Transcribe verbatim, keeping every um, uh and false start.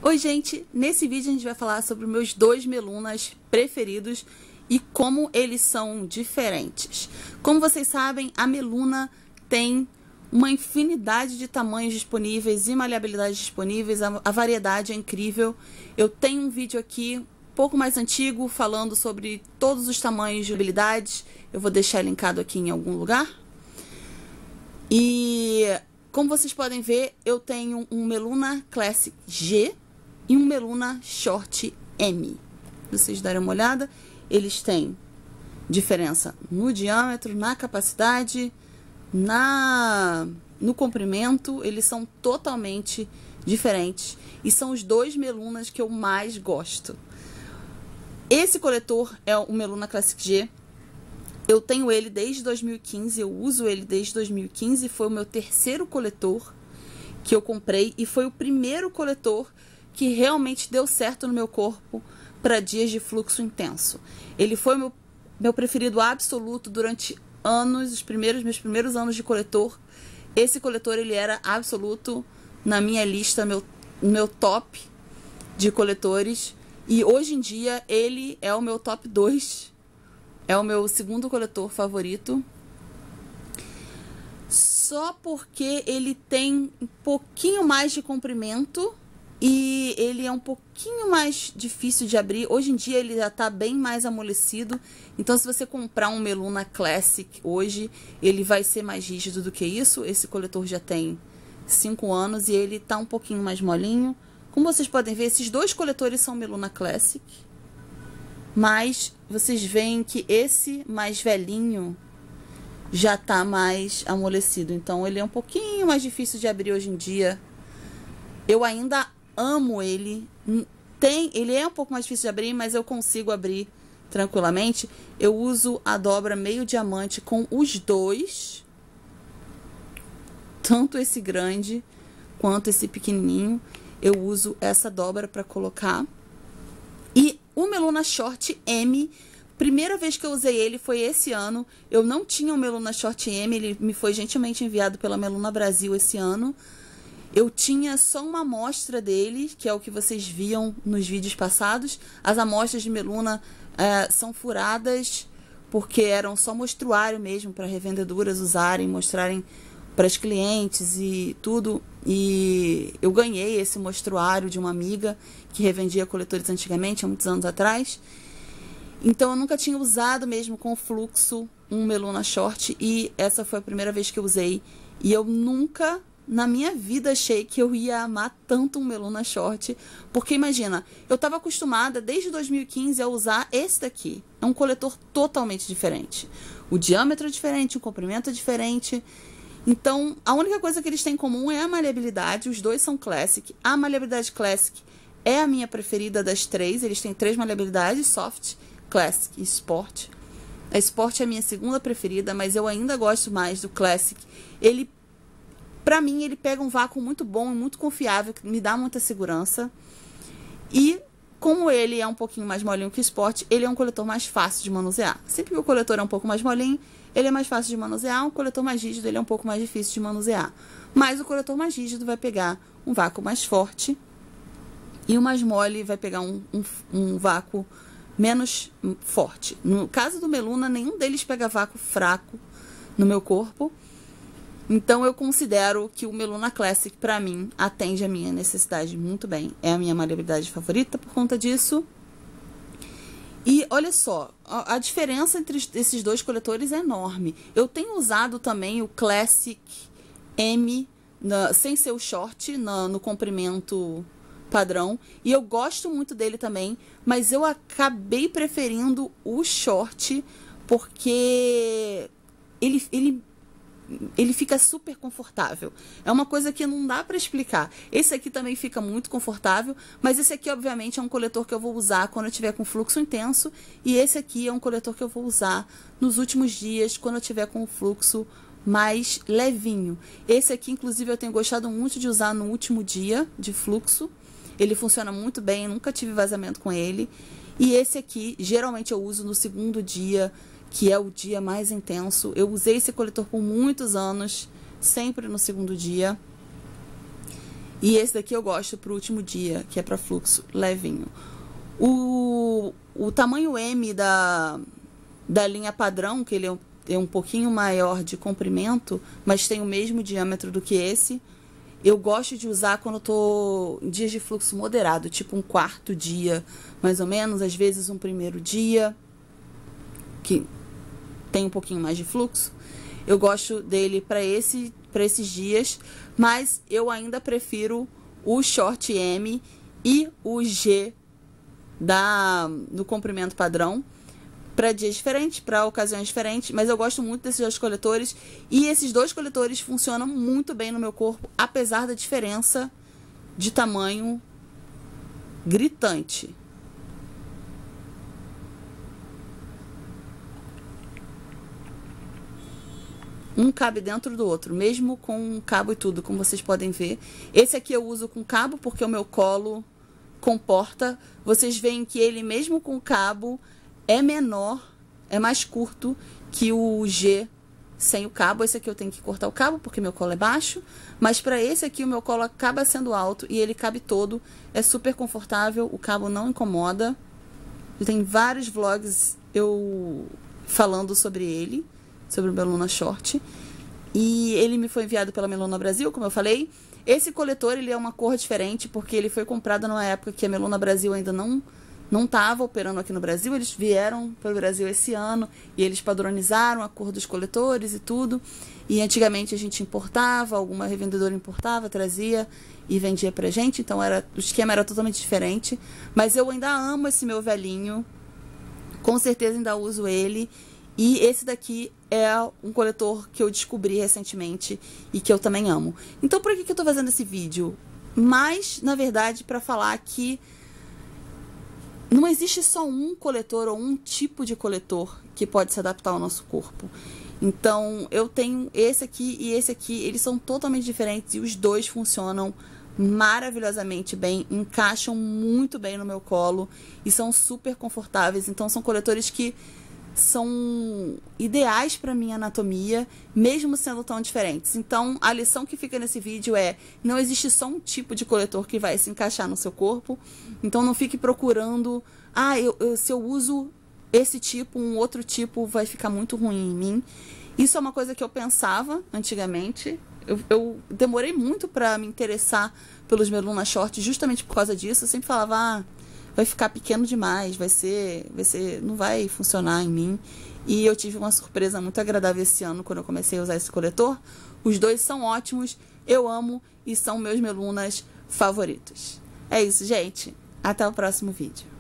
Oi gente, nesse vídeo a gente vai falar sobre os meus dois melunas preferidos e como eles são diferentes. Como vocês sabem, a meluna tem uma infinidade de tamanhos disponíveis e maleabilidades disponíveis, a, a variedade é incrível. Eu tenho um vídeo aqui um pouco mais antigo falando sobre todos os tamanhos de habilidades, eu vou deixar linkado aqui em algum lugar. E como vocês podem ver, eu tenho um Meluna Classic G e um Meluna Short M. Vocês darem uma olhada, eles têm diferença no diâmetro, na capacidade, na no comprimento, eles são totalmente diferentes e são os dois melunas que eu mais gosto. Esse coletor é o Meluna Classic G. Eu tenho ele desde dois mil e quinze, eu uso ele desde dois mil e quinze, foi o meu terceiro coletor que eu comprei e foi o primeiro coletor que realmente deu certo no meu corpo para dias de fluxo intenso. Ele foi meu, meu preferido absoluto durante anos, os primeiros meus primeiros anos de coletor. Esse coletor ele era absoluto na minha lista, meu, meu top de coletores. E hoje em dia ele é o meu top dois. É o meu segundo coletor favorito. Só porque ele tem um pouquinho mais de comprimento e ele é um pouquinho mais difícil de abrir. Hoje em dia ele já está bem mais amolecido. Então se você comprar um Meluna Classic hoje, ele vai ser mais rígido do que isso. Esse coletor já tem cinco anos e ele está um pouquinho mais molinho. Como vocês podem ver, esses dois coletores são Meluna Classic. Mas vocês veem que esse mais velhinho já tá mais amolecido. Então ele é um pouquinho mais difícil de abrir hoje em dia. Eu ainda amo ele. Tem, ele é um pouco mais difícil de abrir, mas eu consigo abrir tranquilamente. Eu uso a dobra meio diamante com os dois. Tanto esse grande quanto esse pequenininho. Eu uso essa dobra para colocar. E o Meluna Short M, primeira vez que eu usei ele foi esse ano. Eu não tinha o Meluna Short M, ele me foi gentilmente enviado pela Meluna Brasil esse ano. Eu tinha só uma amostra dele, que é o que vocês viam nos vídeos passados. As amostras de Meluna é, são furadas porque eram só mostruário mesmo para revendedoras usarem, mostrarem para os clientes e tudo. E eu ganhei esse mostruário de uma amiga que revendia coletores antigamente, há muitos anos atrás. Então eu nunca tinha usado mesmo com fluxo um Meluna Short e essa foi a primeira vez que eu usei. E eu nunca na minha vida achei que eu ia amar tanto um Meluna Short, porque imagina, eu estava acostumada desde dois mil e quinze a usar esse daqui. É um coletor totalmente diferente. O diâmetro é diferente, o comprimento é diferente. Então, a única coisa que eles têm em comum é a maleabilidade. Os dois são Classic. A maleabilidade Classic é a minha preferida das três. Eles têm três maleabilidades, Soft, Classic e Sport. A Sport é a minha segunda preferida, mas eu ainda gosto mais do Classic. Ele, pra mim, ele pega um vácuo muito bom e muito confiável, que me dá muita segurança. E, como ele é um pouquinho mais molinho que o Sport, ele é um coletor mais fácil de manusear. Sempre que o coletor é um pouco mais molinho, ele é mais fácil de manusear. Um coletor mais rígido, ele é um pouco mais difícil de manusear. Mas o coletor mais rígido vai pegar um vácuo mais forte e o mais mole vai pegar um, um, um vácuo menos forte. No caso do Meluna, nenhum deles pega vácuo fraco no meu corpo. Então eu considero que o Meluna Classic, para mim, atende a minha necessidade muito bem. É a minha maleabilidade favorita por conta disso. E olha só, a, a diferença entre esses dois coletores é enorme. Eu tenho usado também o Classic M, na, sem ser o short, na, no comprimento padrão. E eu gosto muito dele também, mas eu acabei preferindo o short porque ele... ele ele fica super confortável. É uma coisa que não dá para explicar. Esse aqui também fica muito confortável, mas esse aqui, obviamente, é um coletor que eu vou usar quando eu tiver com fluxo intenso, e esse aqui é um coletor que eu vou usar nos últimos dias, quando eu tiver com o fluxo mais levinho. Esse aqui, inclusive, eu tenho gostado muito de usar no último dia de fluxo. Ele funciona muito bem, nunca tive vazamento com ele. E esse aqui, geralmente eu uso no segundo dia, que é o dia mais intenso. Eu usei esse coletor por muitos anos, sempre no segundo dia. E esse daqui eu gosto pro último dia, que é para fluxo levinho. O, o tamanho M da, da linha padrão, que ele é um, é um pouquinho maior de comprimento, mas tem o mesmo diâmetro do que esse, eu gosto de usar quando eu tô em dias de fluxo moderado, tipo um quarto dia, mais ou menos, às vezes um primeiro dia, que tem um pouquinho mais de fluxo. Eu gosto dele para esse, para esses dias, mas eu ainda prefiro o short M e o G da, do comprimento padrão para dias diferentes, para ocasiões diferentes, mas eu gosto muito desses dois coletores e esses dois coletores funcionam muito bem no meu corpo, apesar da diferença de tamanho gritante. Um cabe dentro do outro, mesmo com cabo e tudo, como vocês podem ver. Esse aqui eu uso com cabo porque o meu colo comporta. Vocês veem que ele, mesmo com cabo, é menor, é mais curto que o G sem o cabo. Esse aqui eu tenho que cortar o cabo porque meu colo é baixo, mas para esse aqui o meu colo acaba sendo alto e ele cabe todo. É super confortável, o cabo não incomoda. Tem vários vlogs eu falando sobre ele, sobre o Meluna Short. E ele me foi enviado pela Meluna Brasil, como eu falei. Esse coletor, ele é uma cor diferente, porque ele foi comprado numa época que a Meluna Brasil ainda não não estava operando aqui no Brasil. Eles vieram para o Brasil esse ano e eles padronizaram a cor dos coletores e tudo. E antigamente a gente importava, alguma revendedora importava, trazia e vendia pra gente. Então era, o esquema era totalmente diferente. Mas eu ainda amo esse meu velhinho. Com certeza ainda uso ele. E esse daqui é um coletor que eu descobri recentemente e que eu também amo. Então, por que que eu tô fazendo esse vídeo? Mas, na verdade, para falar que não existe só um coletor ou um tipo de coletor que pode se adaptar ao nosso corpo. Então, eu tenho esse aqui e esse aqui, eles são totalmente diferentes e os dois funcionam maravilhosamente bem, encaixam muito bem no meu colo e são super confortáveis. Então, são coletores que são ideais para minha anatomia, mesmo sendo tão diferentes. Então, a lição que fica nesse vídeo é: não existe só um tipo de coletor que vai se encaixar no seu corpo. Então, não fique procurando, ah, eu, eu, se eu uso esse tipo, um outro tipo vai ficar muito ruim em mim. Isso é uma coisa que eu pensava antigamente. Eu, eu demorei muito para me interessar pelos Meluna Short justamente por causa disso. Eu sempre falava, ah, vai ficar pequeno demais, vai ser, vai ser, não vai funcionar em mim. E eu tive uma surpresa muito agradável esse ano quando eu comecei a usar esse coletor. Os dois são ótimos, eu amo e são meus melunas favoritos. É isso, gente. Até o próximo vídeo.